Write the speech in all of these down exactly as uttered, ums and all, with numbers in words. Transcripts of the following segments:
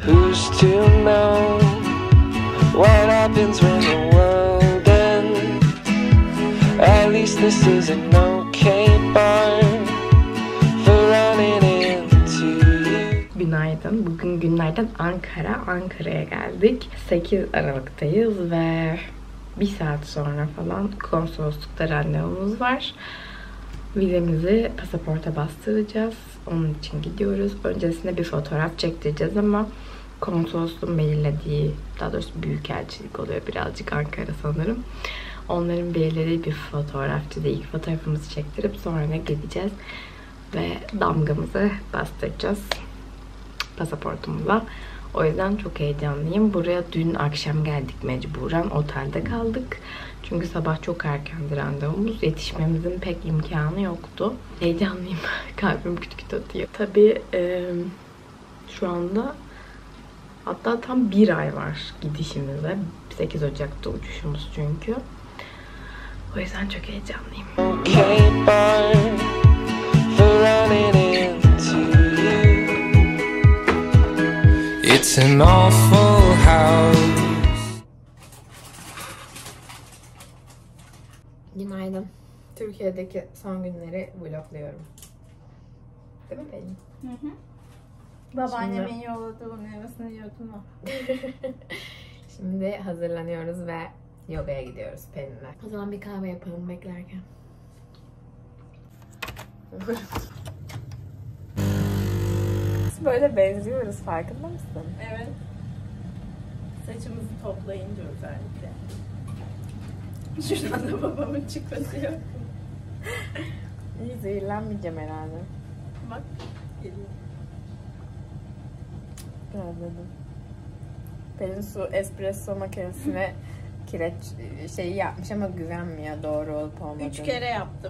Who's to know what happens when the world ends? At least this is an okay bar for running into you. Günaydın. Bugün günlerden Ankara. Ankara'ya geldik. sekiz Aralık'tayız ve bir saat sonra falan konsoloslukta randevumuz var. Vizemizi pasaporta bastıracağız. Onun için gidiyoruz. Öncesinde bir fotoğraf çektireceğiz ama konsolosluğun belirlediği, daha doğrusu büyükelçilik oluyor birazcık Ankara sanırım. Onların belirlediği bir fotoğrafçıda ilk fotoğrafımızı çektirip sonra gideceğiz ve damgamızı bastıracağız pasaportumuza. O yüzden çok heyecanlıyım. Buraya dün akşam geldik mecburen. Otelde kaldık. Çünkü sabah çok erkendi randevumuz. Yetişmemizin pek imkanı yoktu. Heyecanlıyım. Kalbim küt küt atıyor. Tabii e, şu anda hatta tam bir ay var gidişimize. sekiz Ocak'ta uçuşumuz çünkü. O yüzden çok heyecanlıyım. It's an awful house. Günaydın. Türkiye'deki son günleri vlogluyorum. Değil mi Pelin? Hı hı. Babaannemin Şimdi... yolladığı bu meyvesini yiyordun mu? Şimdi hazırlanıyoruz ve yogaya gidiyoruz Pelin'le. O zaman bir kahve yapalım beklerken. Böyle benziyoruz, farkında mısın? Evet. Saçımızı toplayınca özellikle. Şuradan da babamın çıkması yok. İyi, zehirlenmeyeceğim herhalde. Bak, geliyor. Anladım. Pelin su espresso makinesine kireç şeyi yapmış ama güvenmiyor doğru olup olmadığını. Üç kere yaptım.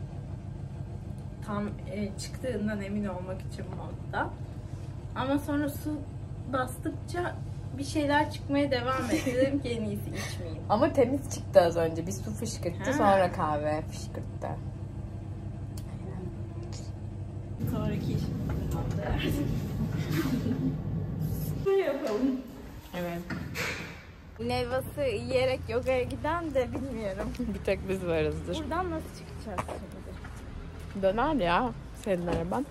Tam e, çıktığından emin olmak için modda. Ama sonra su bastıkça bir şeyler çıkmaya devam etti. Dedim ki en iyisi içmeyeyim. Ama temiz çıktı az önce. Bir su fışkırttı, ha. Sonra kahve fışkırttı. Sonraki işimizi haftaya. Ne yapalım? Evet. Nevası yiyerek yogaya giden de bilmiyorum. Bir tek biz varızdır. Buradan nasıl çıkacağız şimdi? Döner ya senin araban.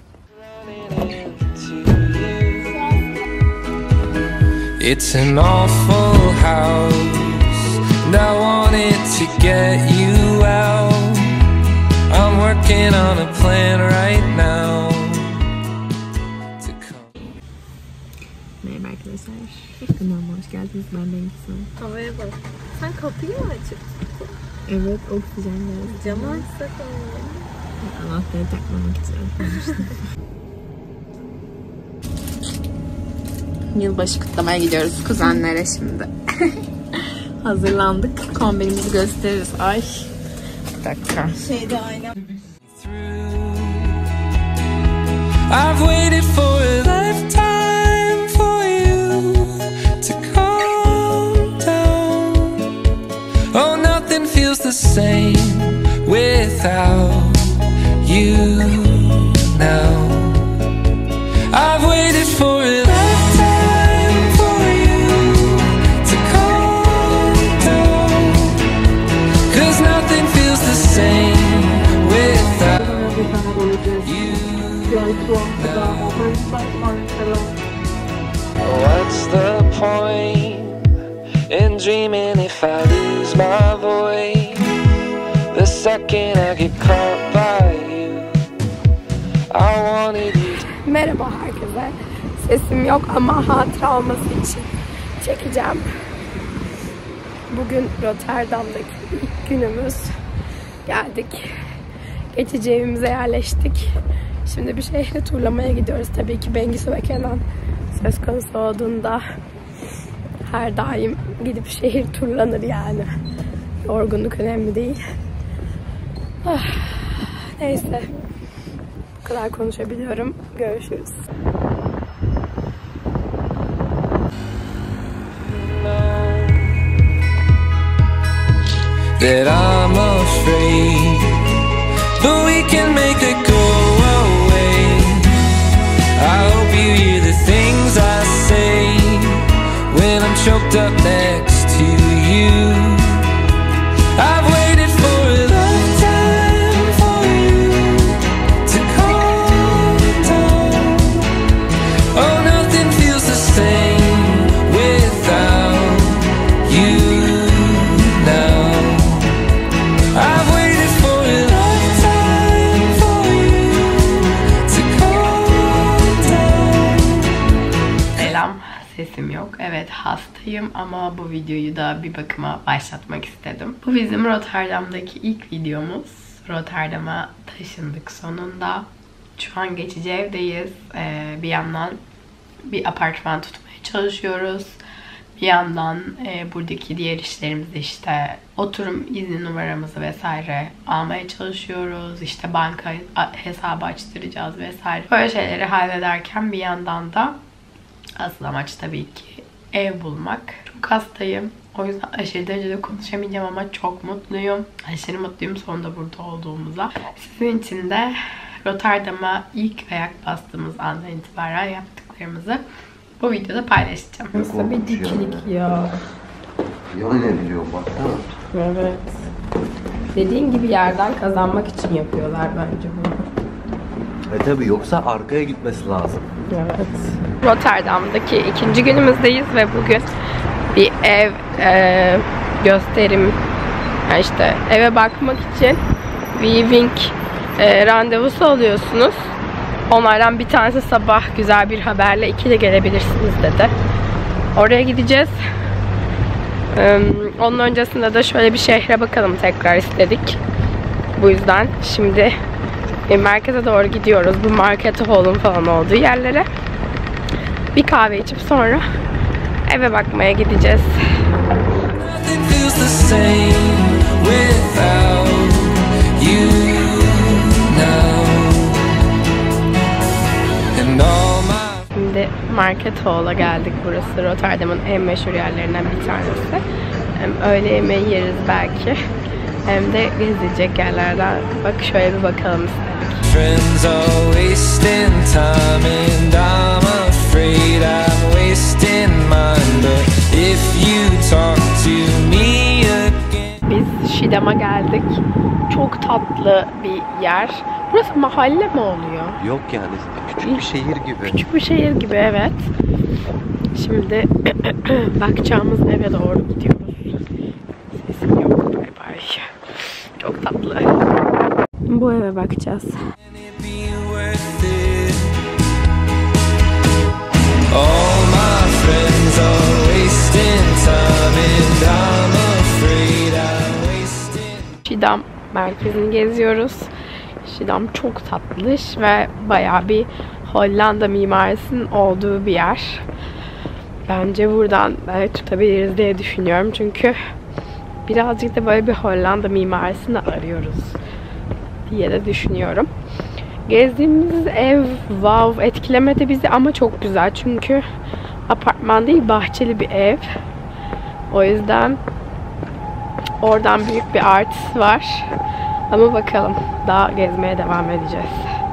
It's an awful house and I wanted to get you out. I'm working on a plan right now to come. Merhaba arkadaşlar. Kanalıma hoş geldiniz. Ben Bengisu. Havaya bak. Sen kapıyı mı açıp tuttun? Evet, oksijen geldi. Camı açsak onu. Anahtarı takmamak için. Yılbaşı kutlamaya gidiyoruz kuzenlere şimdi. Hazırlandık. Kombinimizi gösteririz. Ay. Bir dakika. Şeyde aynen. I've waited for a lifetime for you to calm down. Oh, nothing feels the same without you now. I've waited for a lifetime for you to calm down. 'Cause nothing feels the same without you. What's the point in dreaming if I lose my voice? The second I get caught by you, I wanted you. Merhaba herkese. Sesim yok ama hatıra olması için çekeceğim. Bugün Rotterdam'daki ilk günümüz. Geldik. Geçici evimize yerleştik. Şimdi bir şehri turlamaya gidiyoruz. Tabii ki Bengisu ve Kenan söz konusu olduğunda her daim gidip şehir turlanır yani. Yorgunluk önemli değil. Ah, neyse. Bu kadar konuşabiliyorum. Görüşürüz. That I'm afraid, but we can make it go away. I hope you hear the things I say. choked up next to you. I've waited for a lifetime for you to calm down. Oh, nothing feels the same without you now. I've waited for a lifetime for you to calm down. Selam, sesim yok. Evet, hastayım ama bu videoyu da bir bakıma başlatmak istedim. Bu bizim Rotterdam'daki ilk videomuz. Rotterdam'a taşındık sonunda. Şu an geçici evdeyiz. Ee, bir yandan bir apartman tutmaya çalışıyoruz. Bir yandan e, buradaki diğer işlerimizi, işte oturum izni numaramızı vesaire almaya çalışıyoruz. İşte banka hesabı açtıracağız vesaire. Böyle şeyleri hallederken bir yandan da asıl amaç tabii ki ev bulmak. Çok hastayım. O yüzden aşırı derecede konuşamayacağım ama çok mutluyum. Aşırı mutluyum sonunda burada olduğumuza. Sizin için de Rotterdam'a ilk ayak bastığımız andan itibaren yaptıklarımızı bu videoda paylaşacağım. Nasıl bir diklik ya. Yan ediliyor baksana. Evet. Dediğin gibi yerden kazanmak için yapıyorlar bence bunu. E tabi, yoksa arkaya gitmesi lazım. Evet. Rotterdam'daki ikinci günümüzdeyiz ve bugün bir ev e, gösterim, yani işte eve bakmak için viewing e, randevusu alıyorsunuz. Onlardan bir tanesi sabah güzel bir haberle ikide gelebilirsiniz dedi. Oraya gideceğiz. Ee, onun öncesinde de şöyle bir şehre bakalım tekrar istedik. Bu yüzden şimdi e, merkeze doğru gidiyoruz. Bu Market Hall'un falan olduğu yerlere. Bir kahve içip sonra eve bakmaya gideceğiz. Şimdi Market Hall'a geldik. Burası Rotterdam'ın en meşhur yerlerinden bir tanesi. Hem öğle yemeği yeriz belki, hem de gezilecek yerlerden. Bak şöyle bir bakalım istedik. Biz Schiedam'a geldik. Çok tatlı bir yer. Burası mahalle mi oluyor? Yok yani, küçük bir şehir gibi. Küçük bir şehir gibi, evet. Şimdi bakacağımız eve doğru gidiyoruz. Sesim yok, bay bay. Çok tatlı. Bu eve bakacağız. Schiedam merkezini geziyoruz. Schiedam çok tatlış ve bayağı bir Hollanda mimarisinin olduğu bir yer. Bence buradan belki tutabiliriz diye düşünüyorum. Çünkü birazcık da böyle bir Hollanda mimarisini arıyoruz diye de düşünüyorum. Gezdiğimiz ev wow etkilemedi bizi ama çok güzel. Çünkü apartman değil, bahçeli bir ev. O yüzden oradan büyük bir artısı var. Ama bakalım, daha gezmeye devam edeceğiz.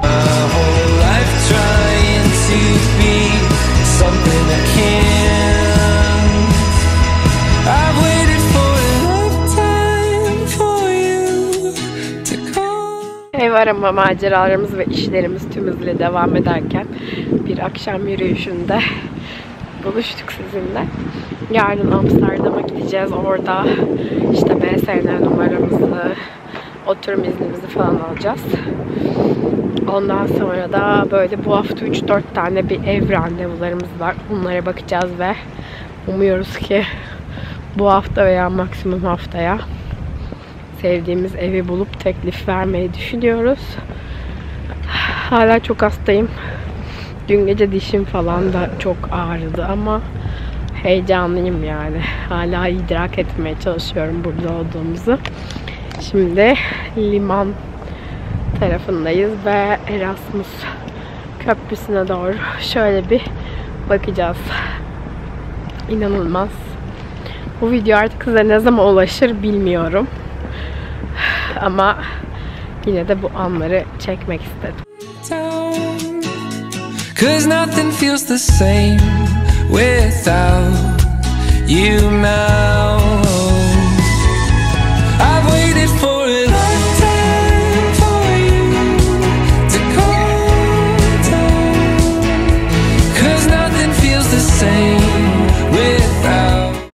Ev arama maceralarımız ve işlerimiz tüm hızıyla devam ederken bir akşam yürüyüşünde buluştuk sizinle. Yarın Amsterdam'a gideceğiz. Orada işte B S N numaramızı, oturum iznimizi falan alacağız. Ondan sonra da böyle bu hafta üç dört tane bir ev randevularımız var. Onlara bakacağız ve umuyoruz ki bu hafta veya maksimum haftaya sevdiğimiz evi bulup teklif vermeyi düşünüyoruz. Hala çok hastayım. Dün gece dişim falan da çok ağrıdı ama heyecanlıyım yani. Hala idrak etmeye çalışıyorum burada olduğumuzu. Şimdi liman tarafındayız ve Erasmus Köprüsü'ne doğru şöyle bir bakacağız. İnanılmaz. Bu video artık size ne zaman ulaşır bilmiyorum. Ama yine de bu anları çekmek istedim. Cause nothing feels the same